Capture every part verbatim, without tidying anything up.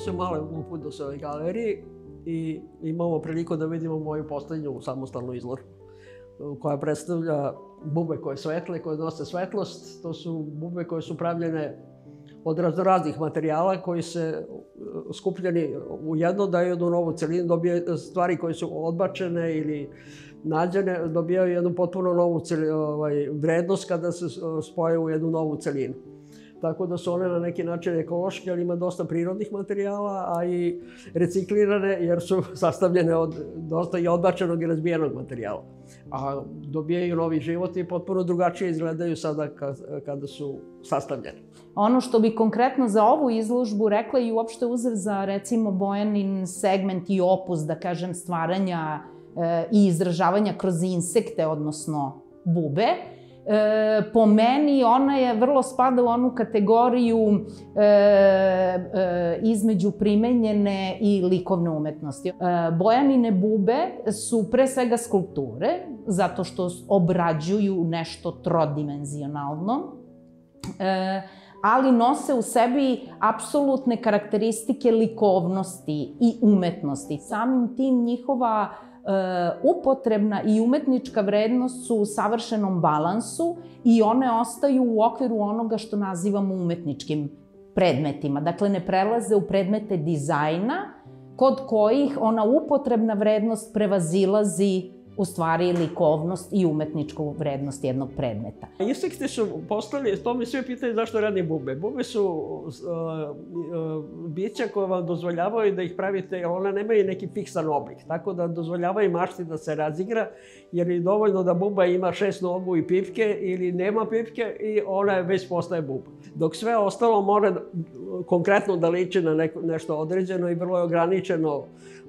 se malo uput do svojoj galeriji i imamo priliku da vidimo moju poslednju samostalnu izložbu koja predstavlja bube koje svetle, koje nose svetlost. To su bube koje su pravljene od raznih materijala koji se skupljeni u jedno daju jednu novu celinu, dobijaju stvari koje su odbačene ili nađene, dobijaju jednu potpuno novu vrednost kada se spoje u jednu novu celinu. Tako da su one na neki način ekološke, ali ima dosta prirodnih materijala, a i reciklirane jer su sastavljene od dosta i odbačenog i razbijenog materijala. A dobijaju novi život i potpuno drugačije izgledaju sada kada su sastavljene. Ono što bi konkretno za ovu izložbu rekla i uopšte uzev za recimo Bojanin segment i opus, da kažem, stvaranja i izražavanja kroz insekte, odnosno bube, po meni ona je vrlo spada u onu kategoriju između primenjene i likovne umetnosti. Bojanine bube su pre svega skulpture, zato što obrađuju nešto trodimenzionalno, ali nose u sebi apsolutne karakteristike likovnosti i umetnosti. Samim tim njihova upotrebna i umetnička vrednost su u savršenom balansu i one ostaju u okviru onoga što nazivamo umetničkim predmetima. Dakle, ne prelaze u predmete dizajna, kod kojih ona upotrebna vrednost prevazilazi u stvari likovnost i umetničku vrednost jednog predmeta. Insekti su postali, to mi svi pitaju zašto radim bube. Bube su bića koje vam dozvoljavaju da ih pravite, jer one nemaju neki fiksan oblik. Tako da dozvoljavaju mašti da se razigra, jer je dovoljno da buba ima šest nogu i pipke ili nema pipke i ona već postaje buba. Dok sve ostalo mora konkretno da liči na nešto određeno i vrlo je ograničeno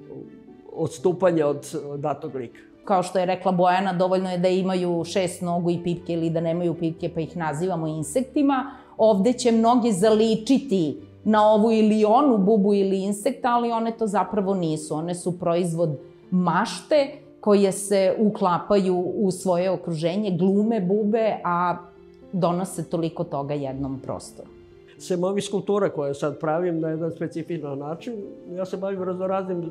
odstupanje od datog lika. Kao što je rekla Bojana, dovoljno je da imaju šest nogu i pipke ili da nemaju pipke pa ih nazivamo insektima. Ovde će mnogi zaličiti na ovu ili onu bubu ili insekta, ali one to zapravo nisu. One su proizvod mašte koje se uklapaju u svoje okruženje, glume bube, a donose toliko toga jednom prostoru. Sem ovih skulptura koje sad pravim na jedan specifičan način, ja se bavim raznoraznim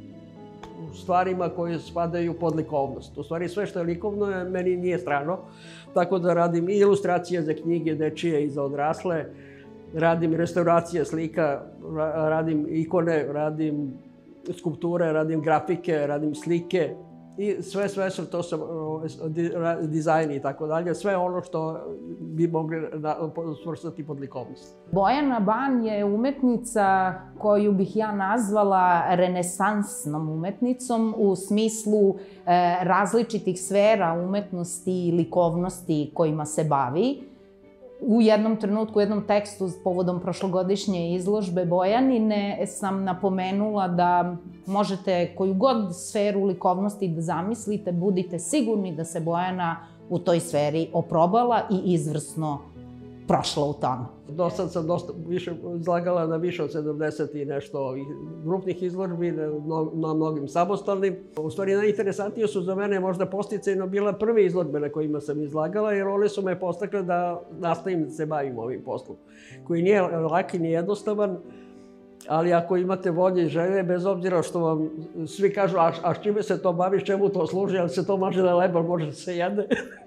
stvarima koje spadaju pod likovnost. U stvari sve što je likovno meni nije strano, tako da radim i ilustracije za knjige dečije i za odrasle, radim restauracije slika, radim ikone, radim skulpture, radim grafike, radim slike i sve, sve su to dizajni i tako dalje, sve ono što bi mogli svrstati pod likovnost. Bojana Ban je umetnica koju bih ja nazvala renesansnom umetnicom u smislu različitih sfera umetnosti i likovnosti kojima se bavi. U jednom trenutku, u jednom tekstu povodom prošlogodišnje izložbe Bojanine sam napomenula da možete koju god sferu likovnosti da zamislite, budite sigurni da se Bojana u toj sferi oprobala i izvrsno prošla u tome. Do sad sam dosta više izlagala na više od sedamdeset i nešto grupnih izložbi, na mnogim samostalnim. U stvari, najinteresantnije su za mene možda posticajno bila prve izložbe na kojima sam izlagala, jer one su me postakle da nastavim da se bavim ovim poslom, koji nije lak i nije jednostavan, ali ako imate volje i želje, bez obzira što vam svi kažu a s čime se to baviš, čemu to služi, ali se to može da leba, može da se jede.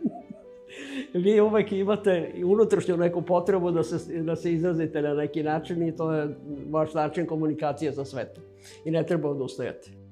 Vi uvek imate unutrašnju neku potrebu da se izrazite na neki način i to je vaš način komunikacije sa svetom. I ne treba odustajati.